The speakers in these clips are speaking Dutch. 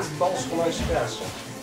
Balschool Express.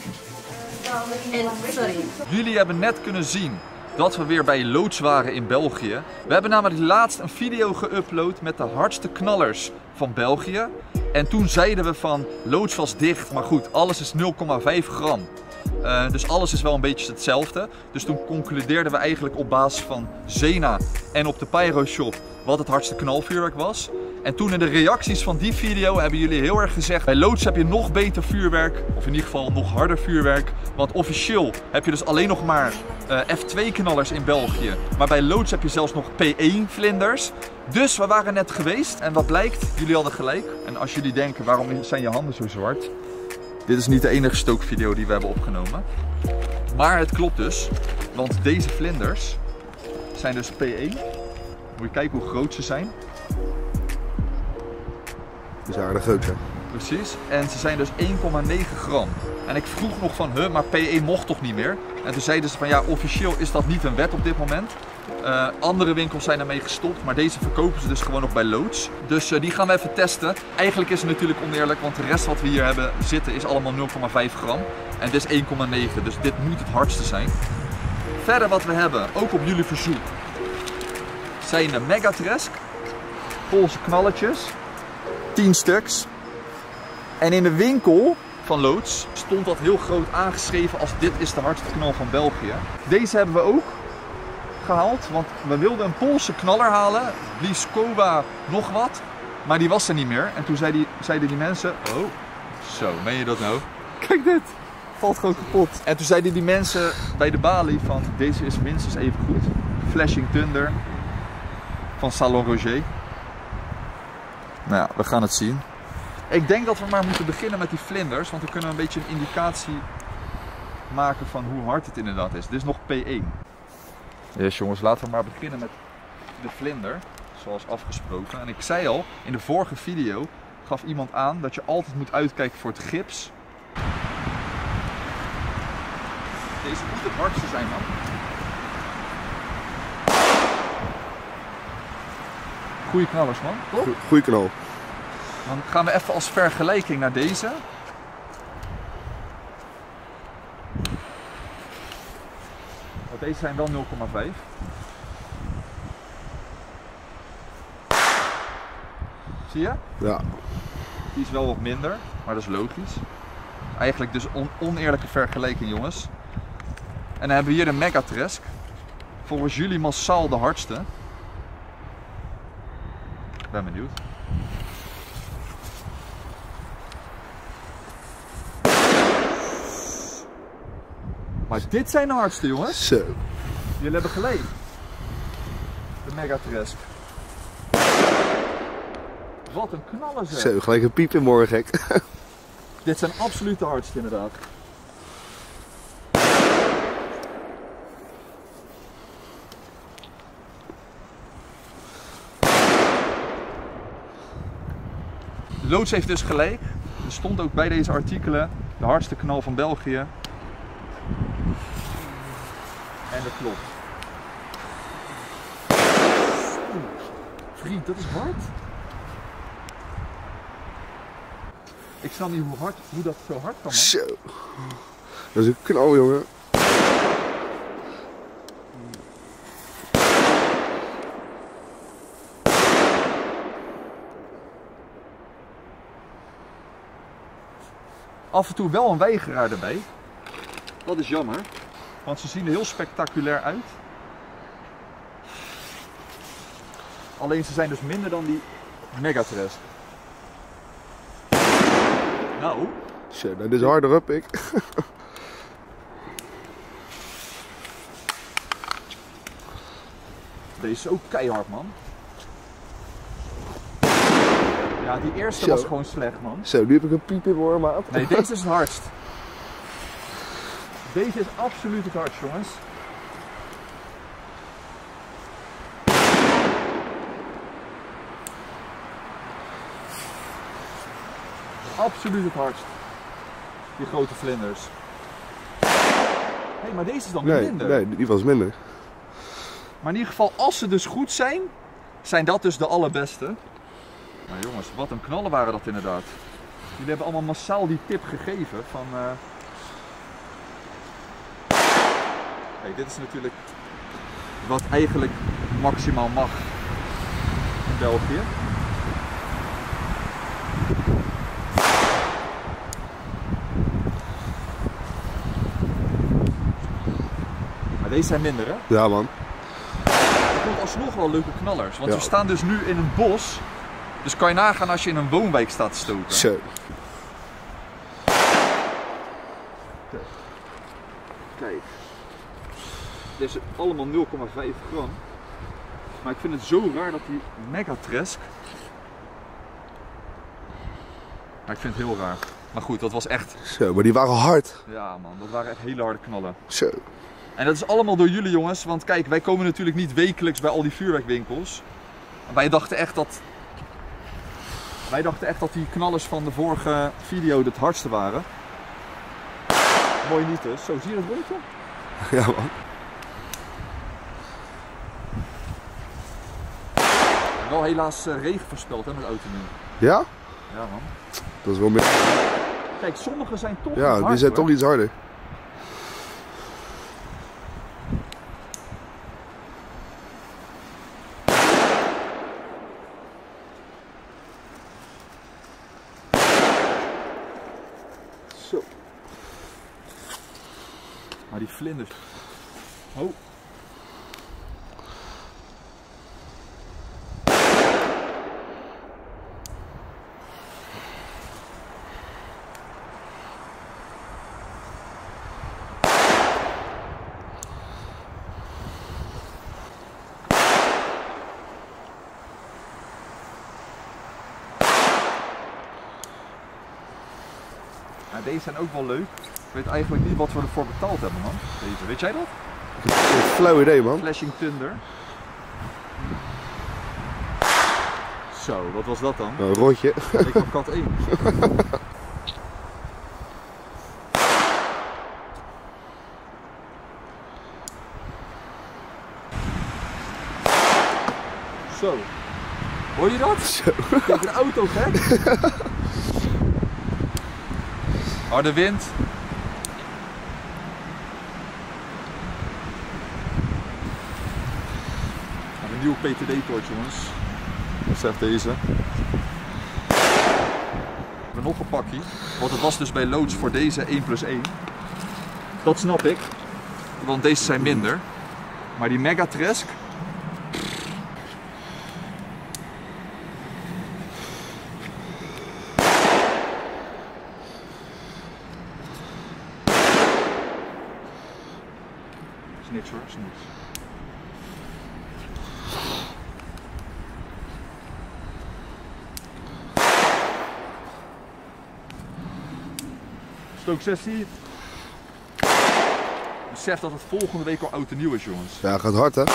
Sorry. Jullie hebben net kunnen zien dat we weer bij Loods waren in België. We hebben namelijk laatst een video geüpload met de hardste knallers van België. En toen zeiden we van Loods was dicht, maar goed, alles is 0,5 gram. Dus alles is wel een beetje hetzelfde. Dus toen concludeerden we eigenlijk op basis van Zena en op de Pyroshop wat het hardste knalvuurwerk was. En toen in de reacties van die video hebben jullie heel erg gezegd: bij Loods heb je nog beter vuurwerk, of in ieder geval nog harder vuurwerk. Want officieel heb je dus alleen nog maar F2 knallers in België. Maar bij Loods heb je zelfs nog P1 vlinders. Dus we waren net geweest en wat blijkt, jullie hadden gelijk. En als jullie denken, waarom zijn je handen zo zwart? Dit is niet de enige stookvideo die we hebben opgenomen. Maar het klopt dus, want deze vlinders zijn dus P1. Moet je kijken hoe groot ze zijn. Die zijn aardig groot, hè? Precies, en ze zijn dus 1,9 gram. En ik vroeg nog van, maar P1 mocht toch niet meer? En toen zeiden ze van, ja, officieel is dat niet een wet op dit moment. Andere winkels zijn ermee gestopt, maar deze verkopen ze dus gewoon nog bij Loods. Dus die gaan we even testen. Eigenlijk is het natuurlijk oneerlijk, want de rest wat we hier hebben zitten is allemaal 0,5 gram. En dit is 1,9, dus dit moet het hardste zijn. Verder wat we hebben, ook op jullie verzoek, zijn de Megatresk. Poolse knalletjes. 10 stuks. En in de winkel van Loods stond dat heel groot aangeschreven als dit is de hardste knal van België. Deze hebben we ook gehaald, want we wilden een Poolse knaller halen, Bliskowa nog wat, maar die was er niet meer. En toen zeiden die mensen, oh, zo, meen je dat nou? Kijk dit, valt gewoon kapot. En toen zeiden die mensen bij de balie van, deze is minstens even goed. Flashing Thunder van Salon Roger. Nou ja, we gaan het zien. Ik denk dat we maar moeten beginnen met die vlinders, want dan kunnen we een beetje een indicatie maken van hoe hard het inderdaad is. Dit is nog P1. Yes jongens, laten we maar beginnen met de vlinder, zoals afgesproken. En ik zei al, in de vorige video gaf iemand aan dat je altijd moet uitkijken voor het gips. Deze moet het hardste zijn, man. Goeie knallers, man. Goeie knal. Dan gaan we even als vergelijking naar deze. Want deze zijn wel 0,5. Zie je? Ja. Die is wel wat minder, maar dat is logisch. Eigenlijk dus oneerlijke vergelijking, jongens. En dan hebben we hier de Megatresk. Volgens jullie massaal de hardste. Ik ben benieuwd. Maar dit zijn de hardste, jongens. Zo. Jullie hebben gelijk. De Megatresk. Wat een knaller zeg. Zo, gelijk een piep in morgen, gek. Dit zijn absoluut de hardste, inderdaad. Loods heeft dus gelijk. Er stond ook bij deze artikelen de hardste knal van België. En dat klopt. Vriend, dat is hard. Ik snap niet hoe dat zo hard kan, man. Zo. Dat is een knal, jongen. Af en toe wel een weigeraar erbij. Dat is jammer. Want ze zien er heel spectaculair uit. Alleen ze zijn dus minder dan die Megatresk. Nou. Zo, dat is harder op, ik. Deze is ook keihard, man. Ja, die eerste Zo. was gewoon slecht, man. Zo, nu heb ik een piep in mijn oor, maat. Nee, deze is het hardst. Deze is absoluut het hardst, jongens. Absoluut het hardst. Die grote vlinders. Hé, maar deze is dan minder. Nee, die was minder. Maar in ieder geval, als ze dus goed zijn, zijn dat dus de allerbeste. Maar jongens, wat een knallen waren dat inderdaad. Jullie hebben allemaal massaal die tip gegeven van... Kijk, dit is natuurlijk wat eigenlijk maximaal mag in België. Maar deze zijn minder, hè? Ja, man. Er komt alsnog wel leuke knallers, want we staan dus nu in een bos. Dus kan je nagaan als je in een woonwijk staat te stoken. Zo. Kijk. Dit is allemaal 0,5 gram. Maar ik vind het zo raar dat die Megatresk... Ja, ik vind het heel raar. Maar goed, dat was echt... Zo, maar die waren hard. Ja man, dat waren echt hele harde knallen. Zo. En dat is allemaal door jullie jongens, want kijk, wij komen natuurlijk niet wekelijks bij al die vuurwerkwinkels. Wij dachten echt dat die knallers van de vorige video het hardste waren. Mooi niet dus. Zo, zie je dat rondje? Ja, man. Wel helaas regen voorspeld hè, met auto nu. Ja? Ja man. Dat is wel meer. Kijk, sommige zijn toch Ja, hard, die zijn hoor. toch iets harder. Zo. Maar die vlinders. Oh. Ja, deze zijn ook wel leuk. Ik weet eigenlijk niet wat we ervoor betaald hebben, man. Deze, weet jij dat? Een flauw idee, man. Flashing Thunder. Zo, wat was dat dan? Een rotje. Ik had kat 1. Zo. Hoor je dat? Zo. Kijk, de auto gek. Harde wind. Een nieuwe PTD-poort, jongens. Dat is echt deze. We hebben nog een pakje. Want het was dus bij loods voor deze 1+1. Dat snap ik. Want deze zijn minder. Maar die Megatresk. Is niks hoor, is niks. Stooksessie. Besef dat het volgende week al oud en nieuw is, jongens. Ja, gaat hard, hè?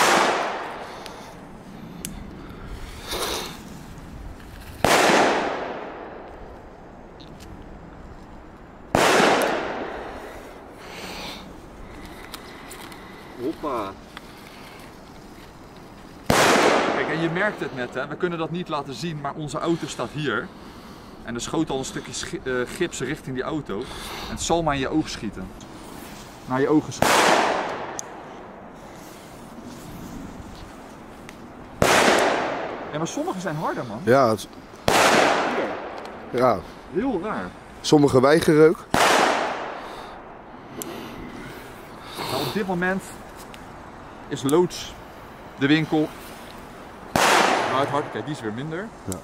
Hoppa. Kijk, en je merkt het net, hè. We kunnen dat niet laten zien, maar onze auto staat hier. En er schoot al een stukje gips richting die auto. En het zal maar in je oog schieten. Naar je ogen schieten. Ja, maar sommige zijn harder, man. Ja, ja. Heel raar. Sommige weigeren ook. Nou, op dit moment is loods de winkel. Nou, het hard, kijk, die is weer minder. Ja.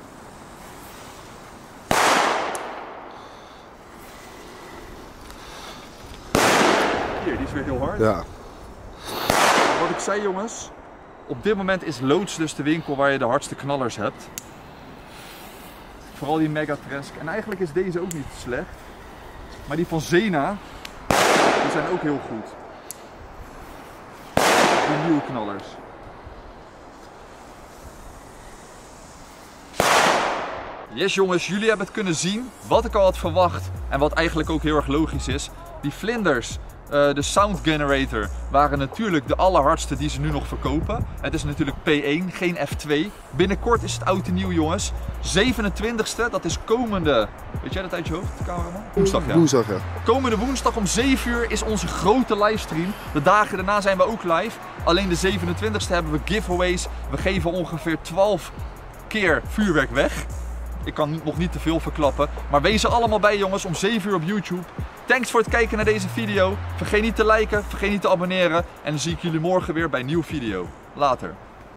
Hier, die is weer heel hard. Ja. Wat ik zei, jongens, op dit moment is loods dus de winkel waar je de hardste knallers hebt. Vooral die Megatresk. En eigenlijk is deze ook niet slecht. Maar die van Zena, die zijn ook heel goed. Die nieuwe knallers. Yes jongens, jullie hebben het kunnen zien wat ik al had verwacht. En wat eigenlijk ook heel erg logisch is. Die vlinders, de Sound Generator waren natuurlijk de allerhardste die ze nu nog verkopen. Het is natuurlijk P1, geen F2. Binnenkort is het oud en nieuw, jongens. 27e, dat is komende... Weet jij dat uit je hoofd, cameraman? Woensdag, ja. Woensdag, ja. Komende woensdag om 7 uur is onze grote livestream. De dagen daarna zijn we ook live. Alleen de 27e hebben we giveaways. We geven ongeveer 12 keer vuurwerk weg. Ik kan nog niet te veel verklappen. Maar wees er allemaal bij, jongens, om 7 uur op YouTube. Thanks voor het kijken naar deze video. Vergeet niet te liken, vergeet niet te abonneren. En dan zie ik jullie morgen weer bij een nieuwe video. Later.